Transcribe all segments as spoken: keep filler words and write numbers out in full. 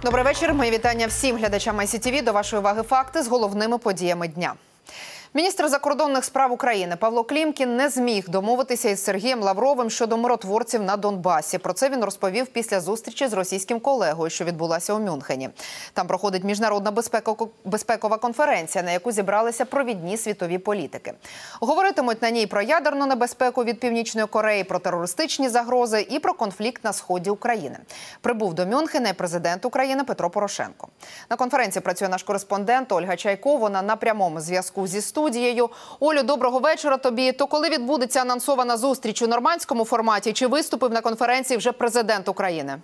Добрий вечір. Мої вітання всім глядачам ай сі ті ві. До вашої уваги факти з головними подіями дня. Міністр закордонних справ України Павло Клімкін не зміг домовитися із Сергієм Лавровим щодо миротворців на Донбасі. Про це він розповів після зустрічі з російським колегою, що відбулася у Мюнхені. Там проходить міжнародна безпекова конференція, на яку зібралися провідні світові політики. Говоритимуть на ній про ядерну небезпеку від Північної Кореї, про терористичні загрози і про конфлікт на сході України. Прибув до Мюнхена і президент України Петро Порошенко. На конференції працює наш кореспондент Ольга Чайко. Вона на прямому зв'язку зі студією. Олю, доброго вечора тобі. То коли відбудеться анонсована зустріч у нормандському форматі, чи виступив на конференції вже президент України?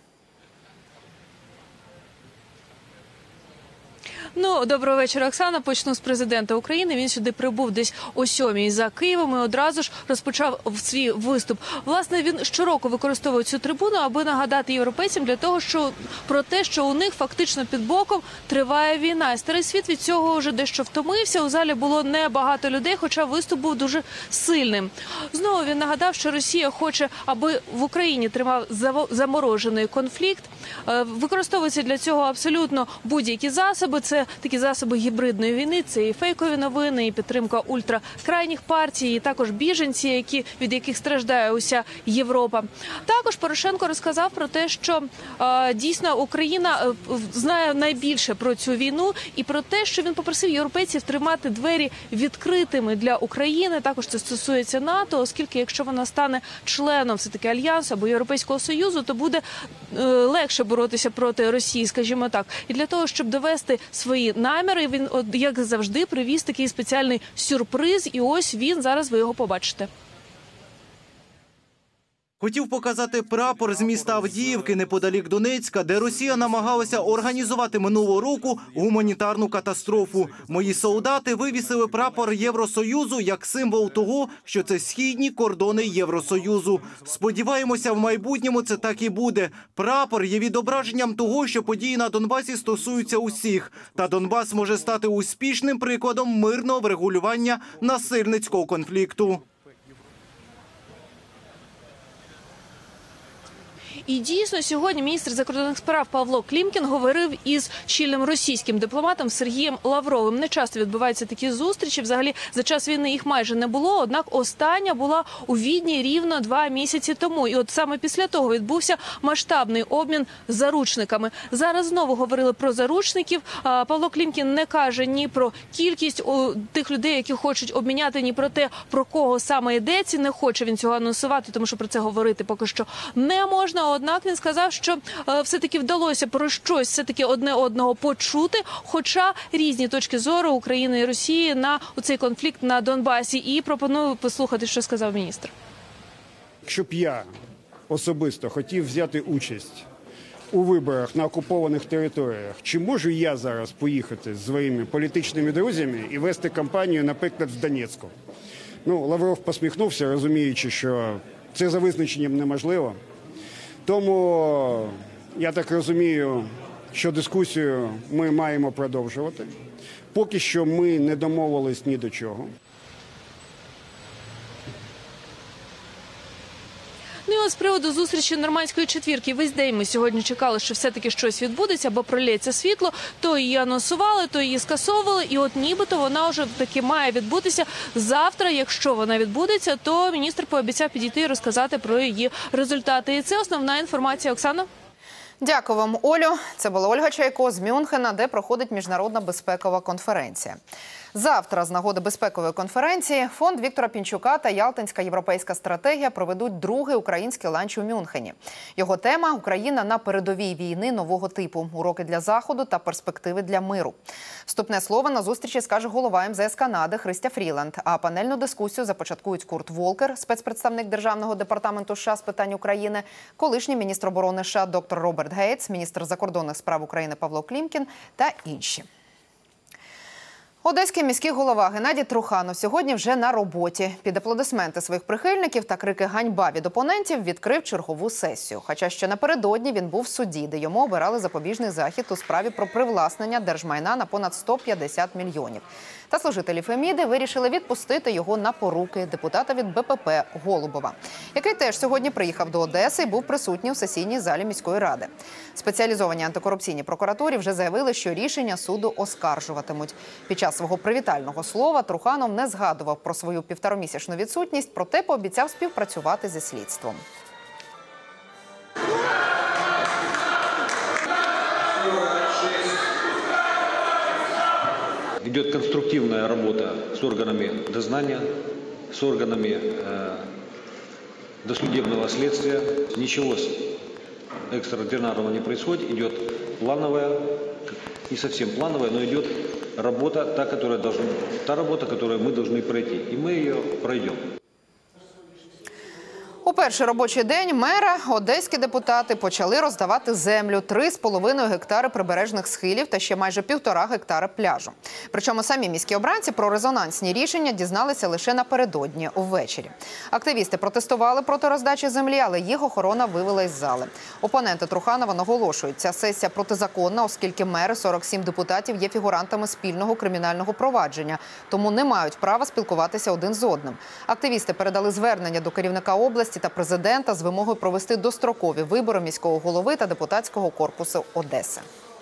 Ну, доброго вечора, Оксана. Почну з президента України. Він сюди прибув десь о сьомій за Києвом і одразу ж розпочав свій виступ. Власне, він щороку використовує цю трибуну, аби нагадати європейцям для того, що про те, що у них фактично під боком триває війна. І старий світ від цього вже дещо втомився. У залі було небагато людей, хоча виступ був дуже сильним. Знову він нагадав, що Росія хоче, аби в Україні тримав заморожений конфлікт. Використовуються для цього абсолютно будь-які засоби. Це такі засоби гібридної війни, це і фейкові новини, і підтримка ультракрайніх партій, і також біженці, які, від яких страждає уся Європа. Також Порошенко розказав про те, що е, дійсно Україна знає найбільше про цю війну і про те, що він попросив європейців тримати двері відкритими для України. Також це стосується НАТО, оскільки якщо вона стане членом все-таки Альянсу або Європейського Союзу, то буде е, легше боротися проти Росії, скажімо так. І для того, щоб довести свої наміри, він, як завжди, привіз такий спеціальний сюрприз, і ось він, зараз ви його побачите. Хотів показати прапор з міста Авдіївки неподалік Донецька, де Росія намагалася організувати минулого року гуманітарну катастрофу. Мої солдати вивісили прапор Євросоюзу як символ того, що це східні кордони Євросоюзу. Сподіваємося, в майбутньому це так і буде. Прапор є відображенням того, що події на Донбасі стосуються усіх. Та Донбас може стати успішним прикладом мирного врегулювання насильницького конфлікту. І дійсно, сьогодні міністр закордонних справ Павло Клімкін говорив із чільним російським дипломатом Сергієм Лавровим. Не часто відбуваються такі зустрічі. Взагалі, за час війни їх майже не було. Однак остання була у Відні рівно два місяці тому. І от саме після того відбувся масштабний обмін заручниками. Зараз знову говорили про заручників. Павло Клімкін не каже ні про кількість тих людей, які хочуть обміняти, ні про те, про кого саме йдеться. Не хоче він цього анонсувати, тому що про це говорити поки що не можна. Однак він сказав, що е, все-таки вдалося про щось все-таки одне одного почути, хоча різні точки зору України і Росії на цей конфлікт на Донбасі. І пропоную послухати, що сказав міністр. Якщо б я особисто хотів взяти участь у виборах на окупованих територіях, чи можу я зараз поїхати з своїми політичними друзями і вести кампанію, наприклад, в Донецьку? Ну, Лавров посміхнувся, розуміючи, що це за визначенням неможливо. Тому, я так розумію, що дискусію ми маємо продовжувати. Поки що ми не домовились ні до чого. Ну і от з приводу зустрічі нормандської четвірки. Весь день ми сьогодні чекали, що все-таки щось відбудеться, або пролється світло. То її анонсували, то її скасовували. І от нібито вона вже таки має відбутися завтра. Якщо вона відбудеться, то міністр пообіцяв підійти і розказати про її результати. І це основна інформація. Оксана? Дякую вам, Олю. Це була Ольга Чайко з Мюнхена, де проходить міжнародна безпекова конференція. Завтра з нагоди безпекової конференції фонд Віктора Пінчука та Ялтинська європейська стратегія проведуть другий український ланч у Мюнхені. Його тема – «Україна на передовій війни нового типу. Уроки для Заходу та перспективи для миру». Вступне слово на зустрічі скаже голова ем зе ес Канади Христя Фріланд, а панельну дискусію започаткують Курт Волкер, спецпредставник Державного департаменту США з питань України, колишній міністр оборони США доктор Роберт Гейтс, міністр закордонних справ України Павло Клімкін та інші. Одеський міський голова Геннадій Труханов сьогодні вже на роботі. Під аплодисменти своїх прихильників та крики «ганьба» від опонентів відкрив чергову сесію. Хоча ще напередодні він був в суді, де йому обирали запобіжний захід у справі про привласнення держмайна на понад сто п'ятдесят мільйонів. Та служителі Феміди вирішили відпустити його на поруки депутата від Бе Пе Пе Голубова, який теж сьогодні приїхав до Одеси і був присутній у сесійній залі міської ради. Спеціалізовані антикорупційні прокуратурі вже заявили, що рішення суду оскаржуватимуть. Під час свого привітального слова Труханов не згадував про свою півторамісячну відсутність, проте пообіцяв співпрацювати зі слідством. Идет конструктивная работа с органами дознания, с органами э, досудебного следствия. Ничего экстраординарного не происходит. Идет плановая, не совсем плановая, но идет работа, та, которая должна, та работа, которую мы должны пройти. И мы ее пройдем. У перший робочий день мера одеські депутати почали роздавати землю – три з половиною гектари прибережних схилів та ще майже півтора гектари пляжу. Причому самі міські обранці про резонансні рішення дізналися лише напередодні, увечері. Активісти протестували проти роздачі землі, але їх охорона вивела із зали. Опоненти Труханова наголошують, ця сесія протизаконна, оскільки мери сорок сім депутатів є фігурантами спільного кримінального провадження, тому не мають права спілкуватися один з одним. Активісти передали звернення до керівника області та президента з вимогою провести дострокові вибори міського голови та депутатського корпусу Одеси.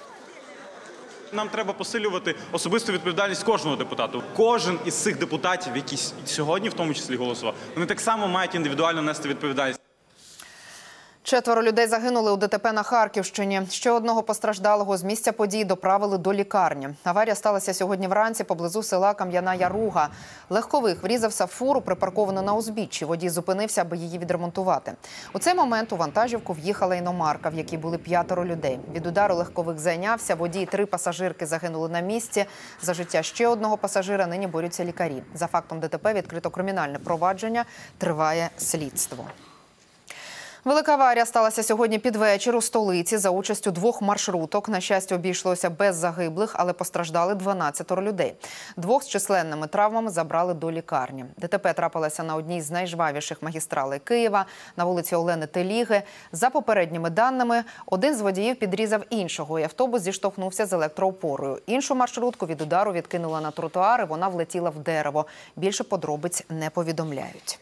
Нам треба посилювати особисту відповідальність кожного депутата. Кожен із цих депутатів, які сьогодні в тому числі голосував, вони так само мають індивідуально нести відповідальність. Четверо людей загинули у Де Те Пе на Харківщині. Ще одного постраждалого з місця подій доправили до лікарні. Аварія сталася сьогодні вранці поблизу села Кам'яна Яруга. Легковик врізався в фуру, припарковану на узбіччі. Водій зупинився, аби її відремонтувати. У цей момент у вантажівку в'їхала іномарка, в якій були п'ятеро людей. Від удару легковик зайнявся, водій, три пасажирки загинули на місці. За життя ще одного пасажира нині борються лікарі. За фактом Де Те Пе відкрито кримінальне провадження, триває слідство. Велика аварія сталася сьогодні під вечір у столиці за участю двох маршруток. На щастя, обійшлося без загиблих, але постраждали дванадцятеро людей. Двох з численними травмами забрали до лікарні. Де Те Пе трапилося на одній з найжвавіших магістралей Києва, на вулиці Олени Теліги. За попередніми даними, один з водіїв підрізав іншого, і автобус зіштовхнувся з електроопорою. Іншу маршрутку від удару відкинула на тротуар, і вона влетіла в дерево. Більше подробиць не повідомляють.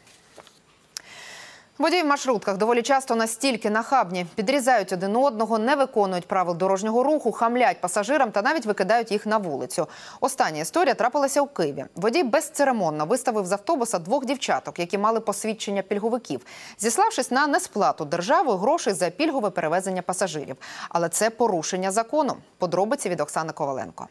Водії в маршрутках доволі часто настільки нахабні. Підрізають один одного, не виконують правил дорожнього руху, хамлять пасажирам та навіть викидають їх на вулицю. Остання історія трапилася у Києві. Водій безцеремонно виставив з автобуса двох дівчаток, які мали посвідчення пільговиків, зіславшись на несплату державою грошей за пільгове перевезення пасажирів. Але це порушення закону. Подробиці від Оксани Коваленко.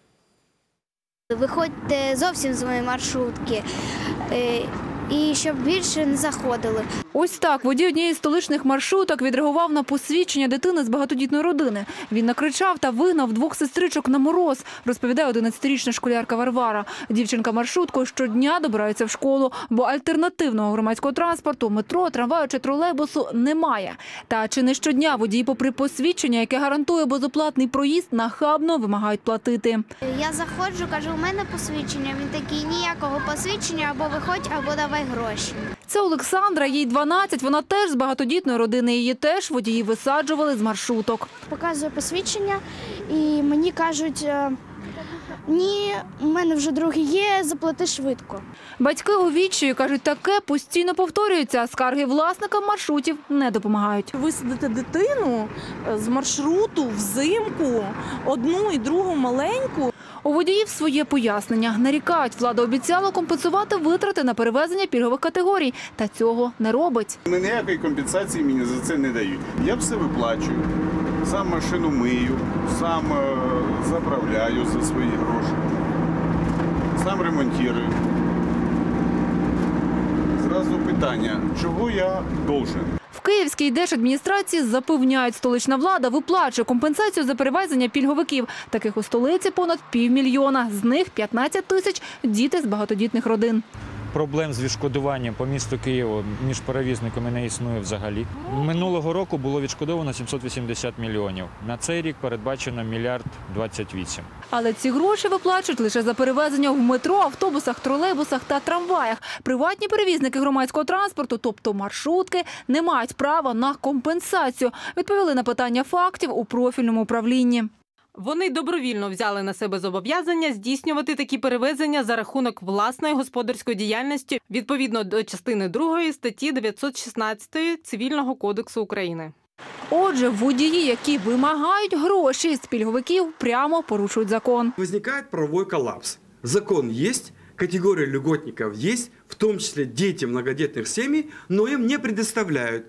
Виходьте зовсім з моєї маршрутки. І щоб більше не заходили. Ось так водій однієї з столичних маршруток відреагував на посвідчення дитини з багатодітної родини. Він накричав та вигнав двох сестричок на мороз, розповідає одинадцятирічна школярка Варвара. Дівчинка маршруткою щодня добирається в школу, бо альтернативного громадського транспорту, метро, трамваю чи тролейбусу немає. Та чи не щодня водії, попри посвідчення, яке гарантує безоплатний проїзд, нахабно вимагають платити. Я заходжу, кажу, у мене посвідчення. Він такий, ніякого посвідчення, або виходь, або давай гроші. Це Олександра, їй дванадцять, вона теж з багатодітної родини, її теж водії висаджували з маршруток. Показую посвідчення і мені кажуть, ні, у мене вже другий є, заплати швидко. Батьки у відчаю, кажуть, таке постійно повторюється, а скарги власникам маршрутів не допомагають. Висадити дитину з маршруту взимку, одну і другу маленьку. У водіїв своє пояснення. Нарікають, влада обіцяла компенсувати витрати на перевезення пільгових категорій. Та цього не робить. Ніякої компенсації мені за це не дають. Я все виплачую. Сам машину мию, сам заправляю за свої гроші, сам ремонтую. Зразу питання, чого я должен? В Київській держадміністрації запевняють, столична влада виплачує компенсацію за перевезення пільговиків. Таких у столиці понад півмільйона. З них п'ятнадцять тисяч – діти з багатодітних родин. Проблем з відшкодуванням по місту Києву між перевізниками не існує взагалі. Минулого року було відшкодовано сімсот вісімдесят мільйонів. На цей рік передбачено мільярд двадцять вісім. Але ці гроші виплачують лише за перевезення в метро, автобусах, тролейбусах та трамваях. Приватні перевізники громадського транспорту, тобто маршрутки, не мають права на компенсацію. Відповіли на питання фактів у профільному управлінні. Вони добровільно взяли на себе зобов'язання здійснювати такі перевезення за рахунок власної господарської діяльності відповідно до частини другої статті дев'ятсот шістнадцять Цивільного кодексу України. Отже, водії, які вимагають гроші з пільговиків, прямо порушують закон. Возникает правовой коллапс. Закон есть, категория льготников есть, в том числе дети многодетных семей, но им не предоставляют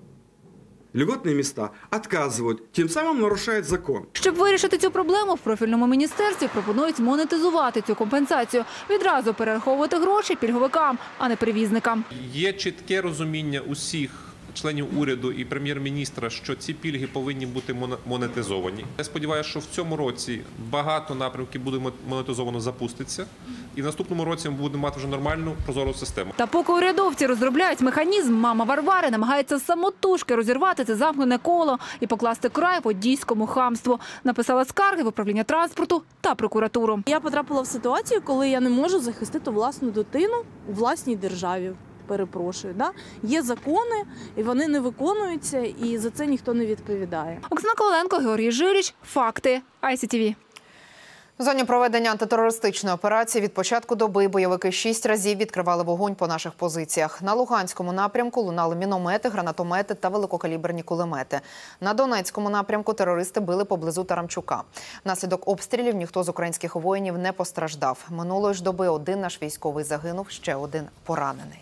льготные места, отказывают, тем самым нарушают закон. Щоб вирішити цю проблему, в профільному міністерстві пропонують монетизувати цю компенсацію. Відразу перераховувати гроші пільговикам, а не перевізникам. Є чітке розуміння усіх членів уряду і прем'єр-міністра, що ці пільги повинні бути монетизовані. Я сподіваюся, що в цьому році багато напрямків буде монетизовано, запуститься. І в наступному році ми будемо мати вже нормальну прозору систему. Та поки урядовці розробляють механізм, мама Варвари намагається самотужки розірвати це замкнене коло і покласти край водійському хамству. Написала скарги в управління транспорту та прокуратуру. Я потрапила в ситуацію, коли я не можу захистити власну дитину у власній державі. Перепрошую, да? Є закони, і вони не виконуються, і за це ніхто не відповідає. Оксана Коваленко, Георгій Жиріч. Факти. ай сі ті ві. В зоні проведення антитерористичної операції від початку доби бойовики шість разів відкривали вогонь по наших позиціях. На Луганському напрямку лунали міномети, гранатомети та великокаліберні кулемети. На Донецькому напрямку терористи били поблизу Тарамчука. Внаслідок обстрілів ніхто з українських воїнів не постраждав. Минулої ж доби один наш військовий загинув, ще один поранений.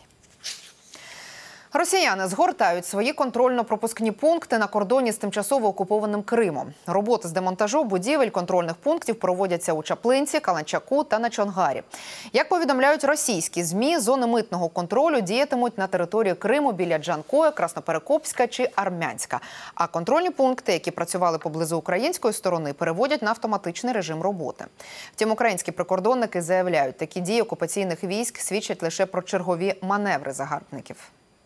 Росіяни згортають свої контрольно-пропускні пункти на кордоні з тимчасово окупованим Кримом. Роботи з демонтажу будівель контрольних пунктів проводяться у Чаплинці, Каланчаку та на Чонгарі. Як повідомляють російські ЗМІ, зони митного контролю діятимуть на території Криму біля Джанкоя, Красноперекопська чи Армянська. А контрольні пункти, які працювали поблизу української сторони, переводять на автоматичний режим роботи. Втім, українські прикордонники заявляють, такі дії окупаційних військ свідчать лише про чергові маневри загарбників.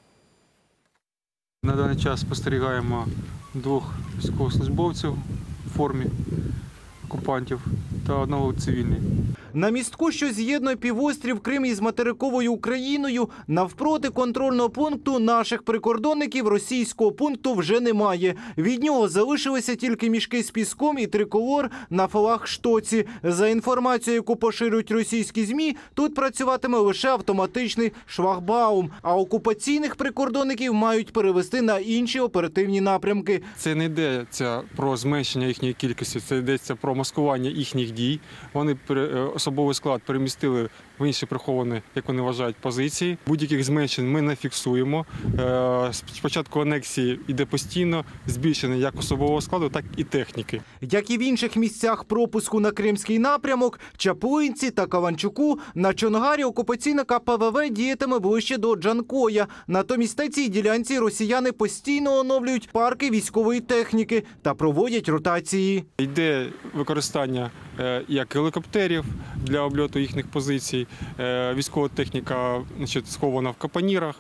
На даний час спостерігаємо двох військовослужбовців в формі окупантів та одного цивільного. На містку, що з'єднує півострів Крим із материковою Україною, навпроти контрольного пункту наших прикордонників російського пункту вже немає. Від нього залишилися тільки мішки з піском і триколор на флагштоці. За інформацією, яку поширюють російські ЗМІ, тут працюватиме лише автоматичний шлагбаум, а окупаційних прикордонників мають перевести на інші оперативні напрямки. Це не йдеться про зменшення їхньої кількості, це йдеться про маскування їхніх дій. Вони особовий склад перемістили в інші приховані, як вони вважають, позиції. Будь-яких зменшень ми не фіксуємо. З початку анексії йде постійно збільшення як особового складу, так і техніки. Як і в інших місцях пропуску на Кримський напрямок, Чаплинці та Каланчуку, на Чонгарі окупаційна ка пе ве ве діятиме ближче до Джанкоя. Натомість на цій ділянці росіяни постійно оновлюють парки військової техніки та проводять ротації. Йде використання як гелікоптерів для обльоту їхніх позицій, військова техніка, значить, схована в капонірах,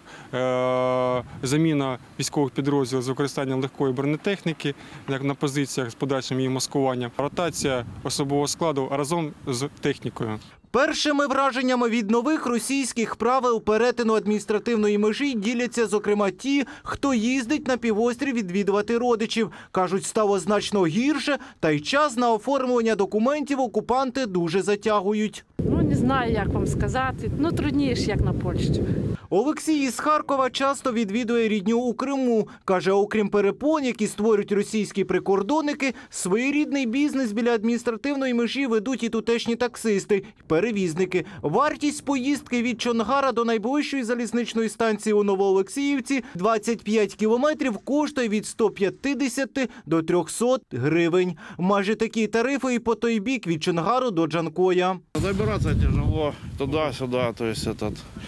заміна військових підрозділів з використанням легкої бронетехніки на позиціях з подальшим її маскуванням, ротація особового складу разом з технікою. Першими враженнями від нових російських правил перетину адміністративної межі діляться, зокрема, ті, хто їздить на півострів відвідувати родичів. Кажуть, стало значно гірше, та й час на оформлення документів окупанти дуже затягують. Ну, не знаю, як вам сказати. Ну, трудніше, як на Польщу. Олексій із Харкова часто відвідує рідню у Криму. Каже, окрім перепон, які створюють російські прикордонники, своєрідний бізнес біля адміністративної межі ведуть і тутешні таксисти, перевізники. Вартість поїздки від Чонгара до найближчої залізничної станції у Новоолексіївці – двадцять п'ять кілометрів, коштує від ста п'ятдесяти до трьохсот гривень. Майже такі тарифи і по той бік від Чонгару до Джанкоя. Добираться тяжело, туда-сюда, то есть этот...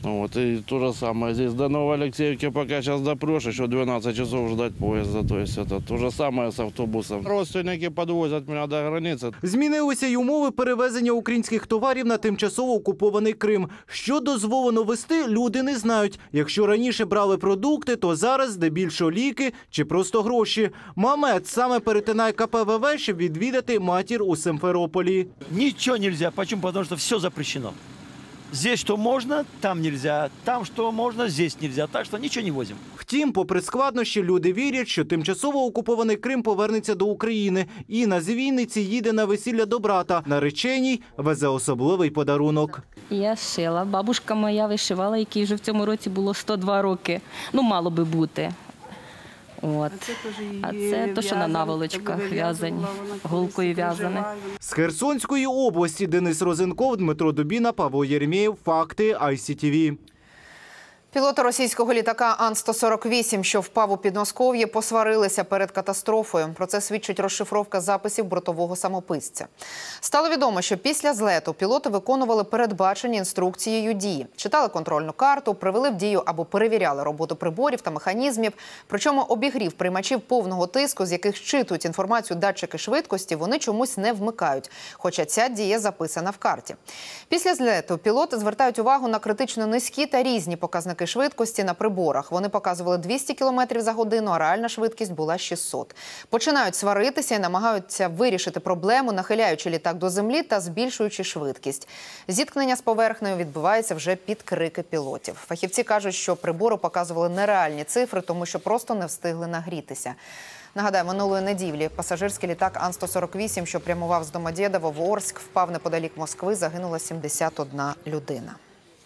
Вот, и то же самое здесь до Новоалексеевки, пока сейчас допрош, еще двенадцать часов ждать поезда. То есть это то же самое с автобусом. Родственники подвозят меня до границы. Змінилися й умови перевезення українських товарів на тимчасово окупований Крим. Що дозволено везти, люди не знають. Якщо раніше брали продукти, то зараз здебільшого ліки чи просто гроші. Мамед саме перетинає ка пе ве ве, щоб відвідати матір у Симферополі. Ничего нельзя. Почему? Потому что все запрещено. Здесь что можно, там нельзя. Там что можно, здесь нельзя. Так что ничего не возим. Втім, попри складнощі, люди вірять, що тимчасово окупований Крим повернеться до України. Інна з Вінниці їде на весілля до брата. Нареченій везе особливий подарунок. Я шила. Бабушка моя вишивала, якій вже в цьому році було сто два роки. Ну, мало би бути. От. А це те, що на наволочках в'язані, голкою в'язане. З Херсонської області Денис Розенков, Дмитро Дубіна, Павло Єремєєв. Факти ай сі ті ві. Пілоти російського літака Ан сто сорок вісім, що впав у Підмосков'ї, посварилися перед катастрофою. Про це свідчить розшифровка записів бортового самописця. Стало відомо, що після злету пілоти виконували передбачені інструкцією дії. Читали контрольну карту, привели в дію або перевіряли роботу приборів та механізмів. Причому обігрів приймачів повного тиску, з яких щитують інформацію датчики швидкості, вони чомусь не вмикають. Хоча ця дія записана в карті. Після злету пілоти звертають увагу на критично низькі та різні показники швидкості на приборах. Вони показували двісті кілометрів за годину, а реальна швидкість була шістсот. Починають сваритися і намагаються вирішити проблему, нахиляючи літак до землі та збільшуючи швидкість. Зіткнення з поверхнею відбувається вже під крики пілотів. Фахівці кажуть, що прибори показували нереальні цифри, тому що просто не встигли нагрітися. Нагадаю, минулої неділі пасажирський літак Ан сто сорок вісім, що прямував з Домодєдово в Орськ, впав неподалік Москви, загинула сімдесят одна людина.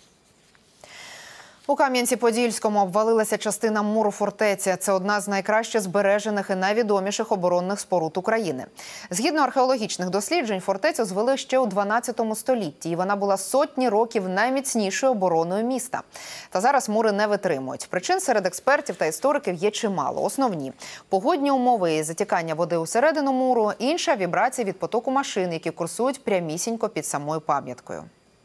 У Кам'янці-Подільському обвалилася частина муру фортеці. Це одна з найкраще збережених і найвідоміших оборонних споруд України. Згідно археологічних досліджень, фортецю звели ще у дванадцятому столітті, і вона була сотні років найміцнішою обороною міста. Та зараз мури не витримують. Причин серед експертів та істориків є чимало. Основні – погодні умови і затікання води усередину муру, інша – вібрації від потоку машин, які курсують прямісінько під самою пам'яткою.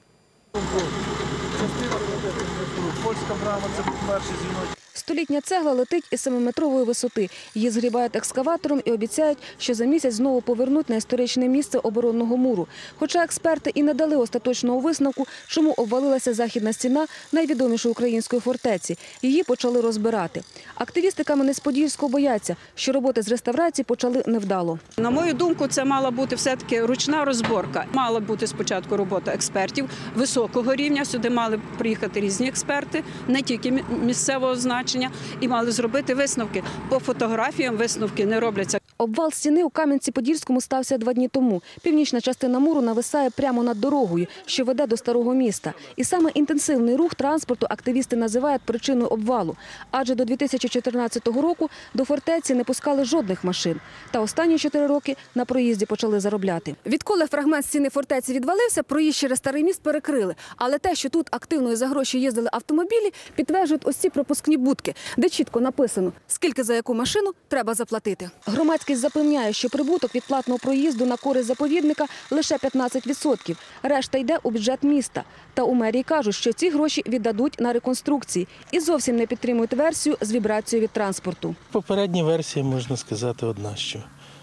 Польська брама – це перший дзвіночок. Столітня цегла летить із семиметрової висоти. Її згрібають екскаватором і обіцяють, що за місяць знову повернуть на історичне місце оборонного муру. Хоча експерти і не дали остаточного висновку, чому обвалилася західна стіна найвідомішої української фортеці. Її почали розбирати. Активісти Кам'янець-Подільського бояться, що роботи з реставрації почали невдало. На мою думку, це мала бути все-таки ручна розборка. Мала бути спочатку робота експертів високого рівня. Сюди мали приїхати різні експерти, не тільки місцевого значення. І мали зробити висновки. По фотографіям висновки не робляться. Обвал стіни у Кам'янці-Подільському стався два дні тому. Північна частина муру нависає прямо над дорогою, що веде до старого міста. І саме інтенсивний рух транспорту активісти називають причиною обвалу. Адже до дві тисячі чотирнадцятого року до фортеці не пускали жодних машин. Та останні чотири роки на проїзді почали заробляти. Відколи фрагмент стіни фортеці відвалився, проїзд через старий міст перекрили. Але те, що тут активно і за гроші їздили автомобілі, підтверджують ось ці пропускні будки, де чітко написано, скільки за яку машину треба заплатити. Громадськість запевняє, що прибуток від платного проїзду на користь заповідника лише п'ятнадцять відсотків. Решта йде у бюджет міста. Та у мерії кажуть, що ці гроші віддадуть на реконструкції і зовсім не підтримують версію з вібрацією від транспорту. Попередня версія, можна сказати, одна, що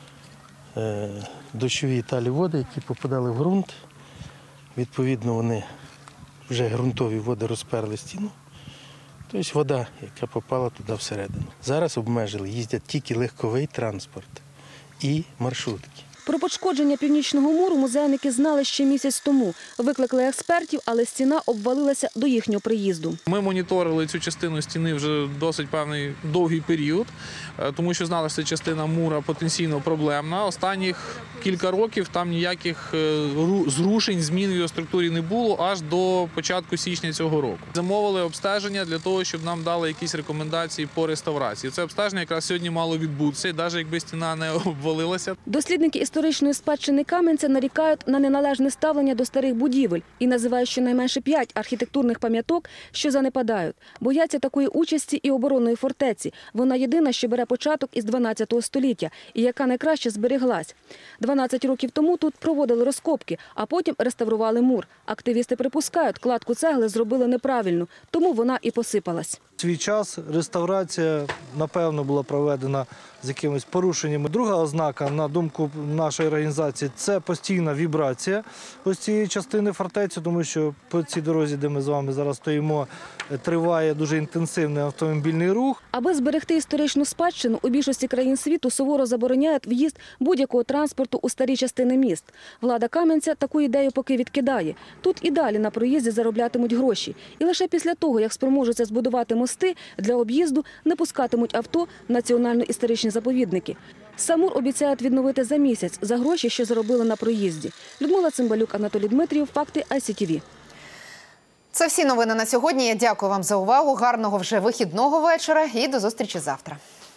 е, дощові талі води, які попадали в ґрунт, відповідно вони вже ґрунтові води розперли стіну. Тобто вода, яка попала туди всередину. Зараз обмежили, їздять тільки легковий транспорт і маршрутки. Про пошкодження північного муру музейники знали ще місяць тому. Викликали експертів, але стіна обвалилася до їхнього приїзду. Ми моніторили цю частину стіни вже досить певний довгий період, тому що знали, що ця частина мура потенційно проблемна. Останніх кілька років там ніяких зрушень, змін в його структурі не було аж до початку січня цього року. Замовили обстеження для того, щоб нам дали якісь рекомендації по реставрації. Це обстеження якраз сьогодні мало відбутися, навіть якби стіна не обвалилася. Дослідники історичної спадщини Кам'янця нарікають на неналежне ставлення до старих будівель і називають щонайменше п'ять архітектурних пам'яток, що занепадають. Бояться такої участі і оборонної фортеці. Вона єдина, що бере початок із дванадцятого століття і яка найкраще збереглась. дванадцять років тому тут проводили розкопки, а потім реставрували мур. Активісти припускають, кладку цегли зробили неправильно, тому вона і посипалась. В свій час реставрація, напевно, була проведена з якимись порушеннями. Друга ознака, на думку нашої організації, це постійна вібрація ось цієї частини фортеці, тому що по цій дорозі, де ми з вами зараз стоїмо, триває дуже інтенсивний автомобільний рух. Аби зберегти історичну спадщину, у більшості країн світу суворо забороняють в'їзд будь-якого транспорту у старі частини міст. Влада Кам'янця таку ідею поки відкидає. Тут і далі на проїзді зароблятимуть гроші. І лише після того, як спроможуться збудувати мости, для об'їзду не пускатимуть авто в національно-історичні заповідники. Самур обіцяють відновити за місяць за гроші, що заробили на проїзді. Людмила Цимбалюк, Анатолій Дмитрієв, Факти ай сі ті ві. Це всі новини на сьогодні. Я дякую вам за увагу. Гарного вже вихідного вечора і до зустрічі завтра.